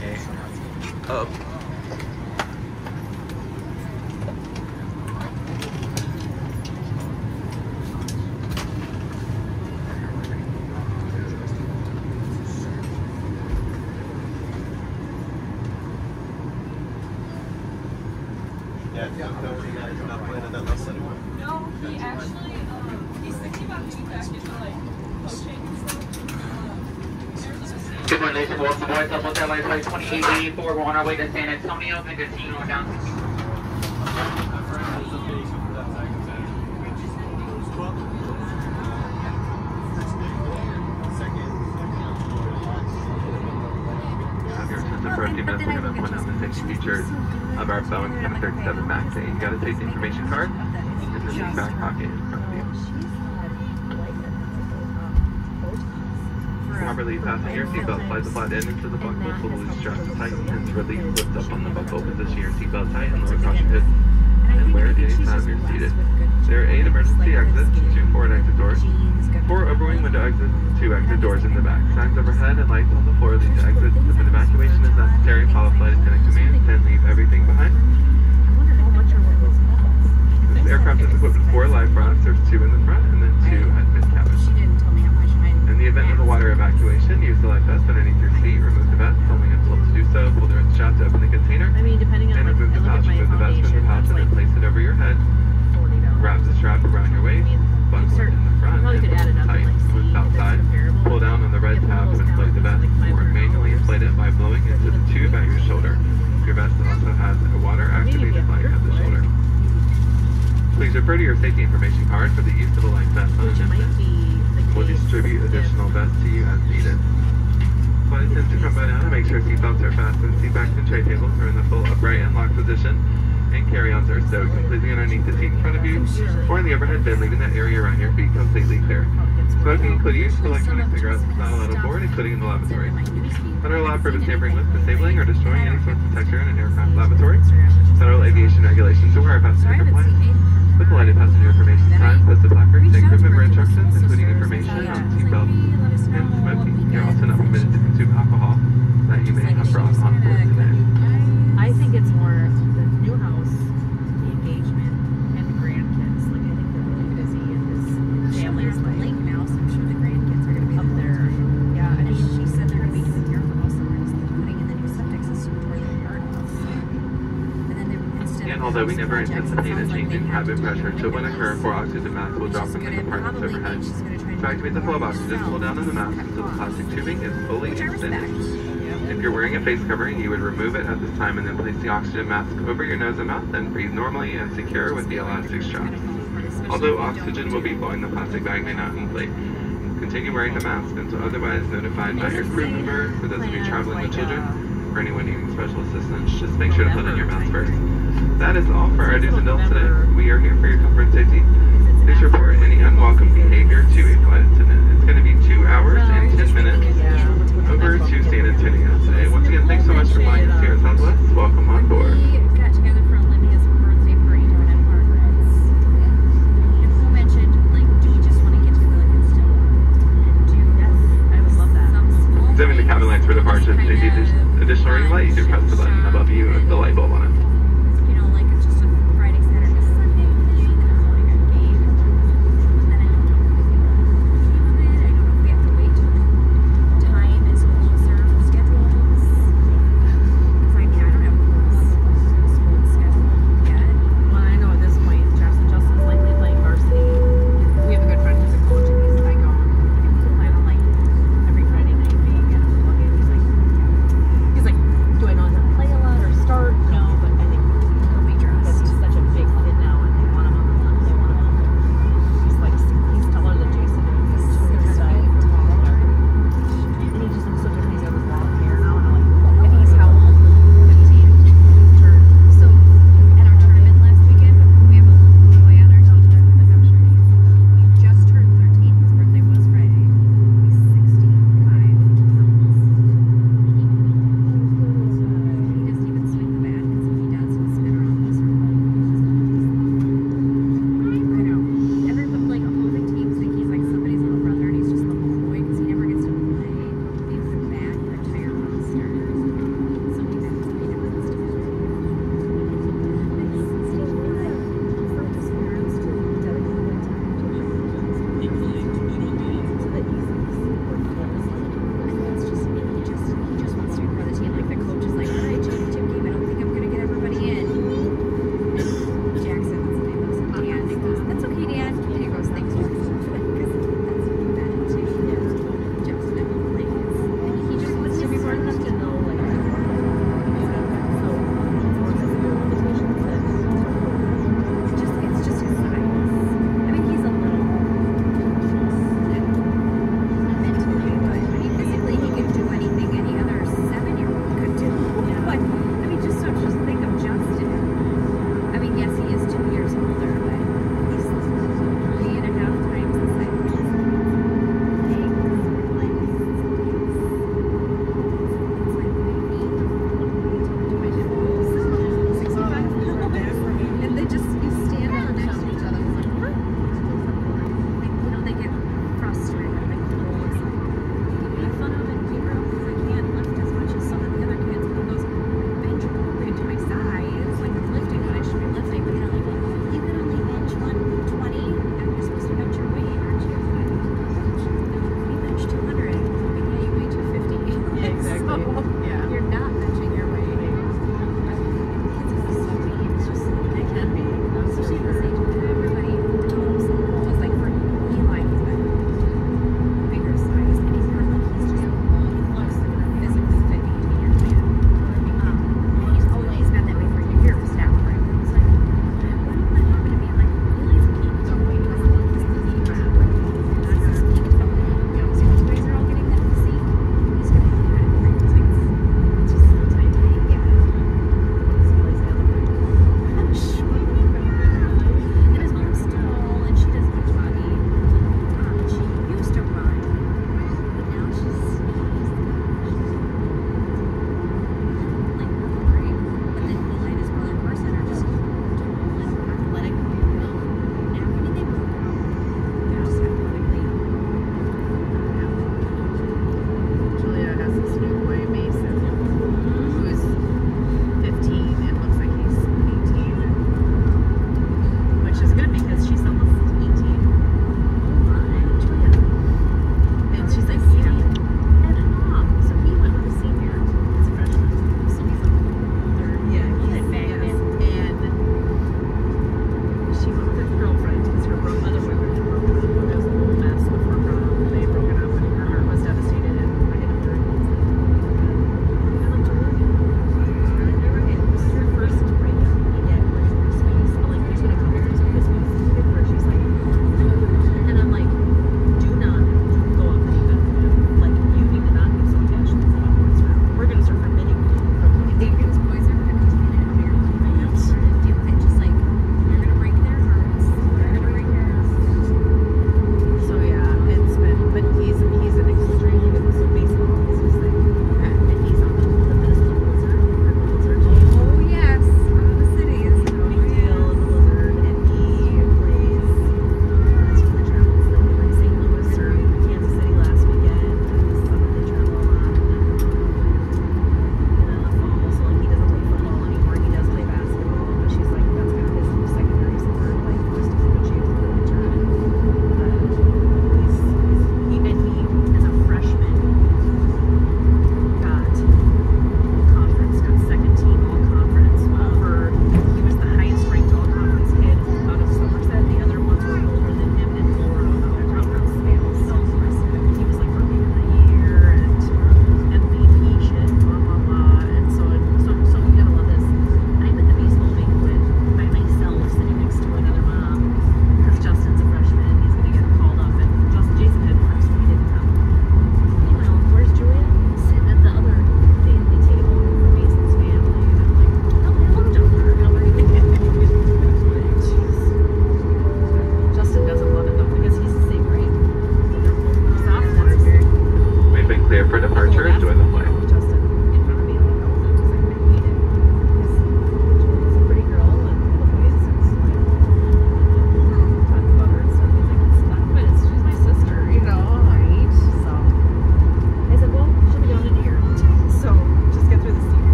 way up. No, he actually, he's thinking about getting back into like coaching and stuff. Good morning, ladies and welcome aboard Southwest Airlines Flight 2884. We're on our way to San Antonio. Good to see you on down. For a few minutes, we're going to point out the safety features of our Boeing 737 MAX 8. You got a safety information card in the back pocket in front of you. Properly fasten your seatbelt. Slide the flat end into the buckle, pull the loose strap to tighten, and to release, lift up on the buckle. Position your seatbelt tight and lower caution hood, and wear it any time you're seated. There are 8 emergency exits, 2 forward exit doors, 4 overwing window exits, 2 exit doors in the back. Signs overhead and lights on the floor lead to exits. If an evacuation is necessary, follow flight attendant commands and leave everything behind. This aircraft is equipped with 4 live products. There's 2 in the front and then 2 at mid-cabin. In the event of a water evacuation, use the life vest underneath your seat. Remove the vest, only when told to do so. Pull the red strap to open the container. I mean, depending on and remove the pouch. Remove the vest from the pouch and then place it over your head. Wrap the strap around your waist. Buckle it in the front and pull it tight with the outside. Pull down on the red tab to inflate the vest, or manually inflate it by blowing into the tube at your shoulder. Your vest also has a water-activated light at the shoulder. Please refer to your safety information card for the use of the life vest on enlistment. We'll distribute additional vests to you as needed. Flight attendants to come by now to make sure seatbelts are fastened, seat backs and tray tables are in the full upright and locked position, and carry-ons are stowed completely underneath the seat in front of you, or in the overhead bin, leaving that area around your feet completely clear. Smoking, including use of electronic cigarettes, is not allowed on board, including in the lavatory. Not allowed for tampering with, disabling, or destroying any sorts of texture in an aircraft lavatory. Federal aviation regulations require passenger compliance. With the lighted passenger information sign, posted placards, and crew member instructions, including information on seatbelts and smoking. You're also not permitted to consume alcohol that you may have brought on board today. I think it's more the new house, the engagement, and the grandkids. Like, I think they're really busy, and this family's like lake now, so I'm sure the grandkids are going to be up there. Yeah, I mean, she said they're going to be doing here for most summer, is putting in the new septic system for the gardenhouse. And then And although we never anticipate a change in cabin pressure, should one occur, 4 oxygen masks will drop from the compartments overhead. To activate the flow of oxygen, pull down on the mask until the plastic tubing is fully extended. If you're wearing a face covering, you would remove it at this time and then place the oxygen mask over your nose and mouth, then breathe normally and secure with the elastic straps. Although oxygen will be blowing, the plastic bag may not inflate. Continue wearing the mask until otherwise notified by your crew member. For those of you traveling with children or anyone needing special assistance, just make sure to put on your mask first. That is all for our do's and don'ts today. We are here for your comfort and safety. Please report any unwelcome behavior to a flight attendant. It's going to be 2 hours and 10 minutes over to San Antonio today. Once again, thanks so much for flying us here at Southwest. Welcome on board. Got together for Olivia's birthday party down at Margaret's. And who mentioned, like, do you just want to get together and still do? Yes, I would love that. Examine the cabin lights for departure. If they need additional ring light, you can press the button above you with the light bulb on it.